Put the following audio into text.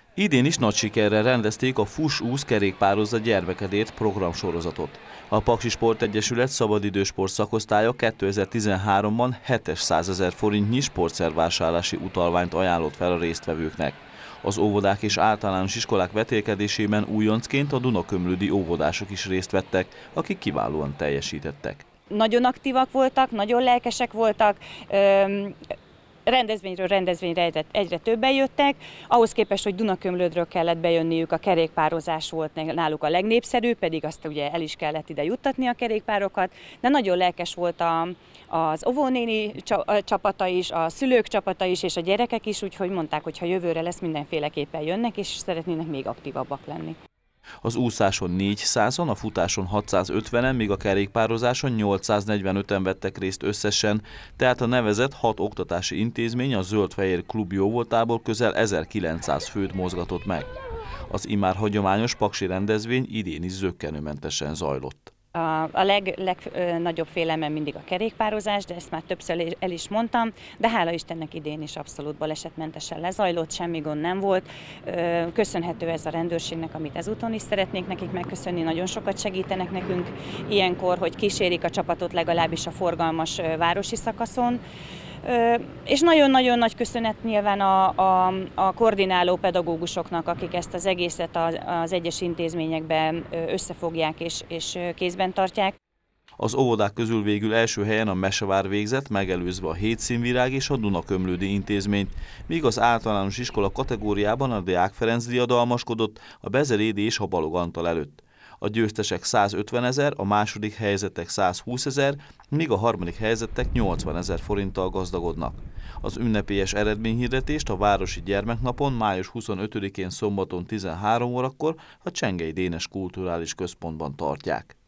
Idén is nagy sikerrel rendezték a Fuss-úsz kerékpározza gyermekedért programsorozatot. A Paksi Sportegyesület szabadidősport szakosztálya 2013-ban 700 000 forintnyi sportszervásárlási utalványt ajánlott fel a résztvevőknek. Az óvodák és általános iskolák vetélkedésében újoncként a Dunakömlődi óvodások is részt vettek, akik kiválóan teljesítettek. Nagyon aktívak voltak, nagyon lelkesek voltak, rendezvényről rendezvényre egyre többen jöttek, ahhoz képest, hogy Dunakömlődről kellett bejönniük, a kerékpározás volt náluk a legnépszerűbb, pedig azt ugye el is kellett ide juttatni a kerékpárokat, de nagyon lelkes volt az óvónéni csapata is, a szülők csapata is, és a gyerekek is, úgyhogy mondták, hogy ha jövőre lesz, mindenféleképpen jönnek, és szeretnének még aktívabbak lenni. Az úszáson 400-an, a futáson 650-en, míg a kerékpározáson 845-en vettek részt összesen, tehát a nevezett 6 oktatási intézmény a Zöld-Fehér Klub jóvoltából közel 1900 főt mozgatott meg. Az immár hagyományos paksi rendezvény idén is zökkenőmentesen zajlott. A legnagyobb félelmem mindig a kerékpározás, de ezt már többször el is mondtam, de hála Istennek idén is abszolút balesetmentesen lezajlott, semmi gond nem volt. Köszönhető ez a rendőrségnek, amit ezúton is szeretnék nekik megköszönni, nagyon sokat segítenek nekünk ilyenkor, hogy kísérik a csapatot legalábbis a forgalmas városi szakaszon. És nagyon-nagyon nagy köszönet nyilván a koordináló pedagógusoknak, akik ezt az egészet az egyes intézményekben összefogják és kézben tartják. Az óvodák közül végül első helyen a Mesevár végzett, megelőzve a Hétszínvirág és a Dunakömlődi intézményt, míg az általános iskola kategóriában a Deák Ferenc diadalmaskodott a Bezerédi és a Balog Antal előtt. A győztesek 150 000, a második helyzetek 120 000, míg a harmadik helyzetek 80 000 forinttal gazdagodnak. Az ünnepélyes eredményhirdetést a Városi Gyermeknapon május 25-én szombaton 13 órakor a Csengei Dénes Kulturális Központban tartják.